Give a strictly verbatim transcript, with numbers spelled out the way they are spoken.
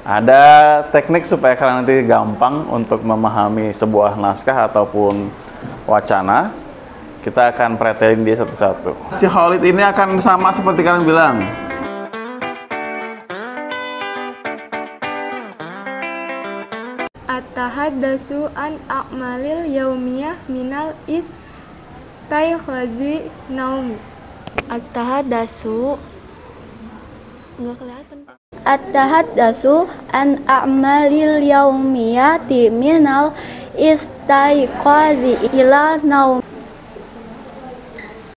Ada teknik supaya kalian nanti gampang untuk memahami sebuah naskah ataupun wacana. Kita akan pretelin dia satu-satu. Si Khalid ini akan sama seperti kalian bilang. At-tahaddatsu an a'malil yaumiyah minal istayqazi naum. At-tahaddatsu enggak kelihatan. At-tahaddatsu an a'malil yaumiyati minal istayqazi ila naum.